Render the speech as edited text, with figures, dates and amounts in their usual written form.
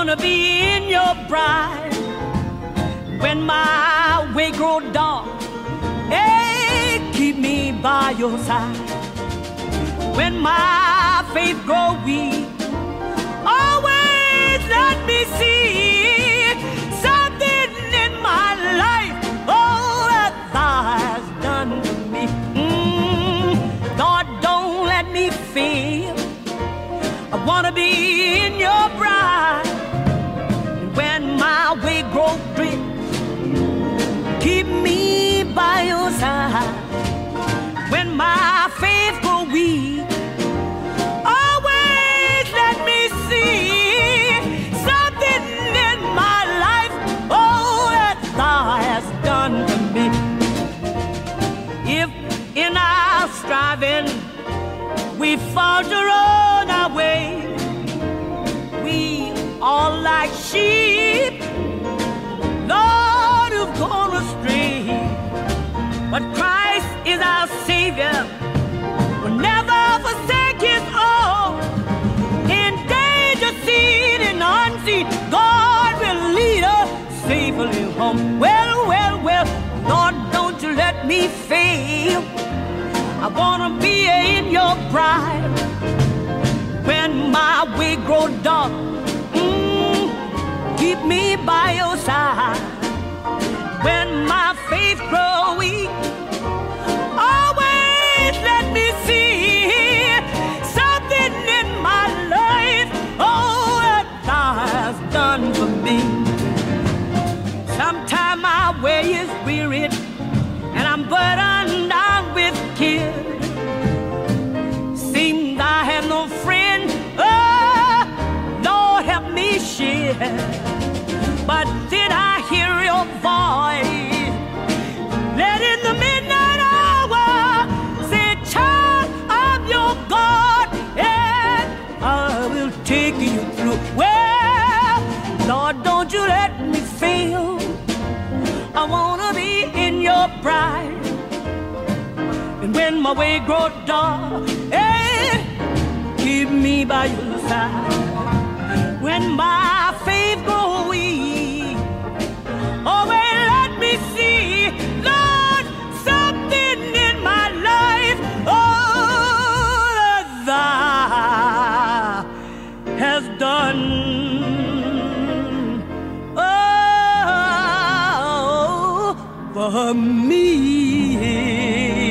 wanna be in your bride when my way grow dark. Hey, keep me by your side when my faith grow weak. Always let me see something in my life, oh, that thou hast done for me. Lord, don't let me fail. I wanna be in your bride when my way grows dim. Keep me by your side when my faith grow weak. Always let me see something in my life, oh, that thou hast done for me. If in our striving we falter on our way, we all like sheep, Lord, who've gone astray. But Christ is our Savior, will never forsake His own. In danger seen and unseen, God will lead us safely home. Well, well, well, Lord, don't you let me fail. I wanna be in your bride when my way grows dark. Keep me by your side when my faith grows weak. Always let me see something in my life, oh, that thou hast done for me. Sometimes my way is wearied and I'm burdened down with care. Seems I have no friend, oh, Lord, help me share. But did I hear your voice led in the midnight hour, say, child, I'm your God, and I will take you through. Well, Lord, don't you let me fail. I wanna be in your bride, and when my way grows dark, hey, keep me by your side. When my faith grows weak, oh, well, let me see, Lord, something in my life, oh, that thou has done, oh, for me.